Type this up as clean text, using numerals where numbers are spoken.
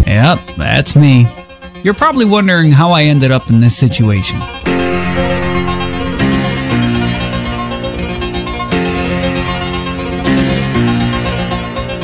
Yep, that's me. You're probably wondering how I ended up in this situation.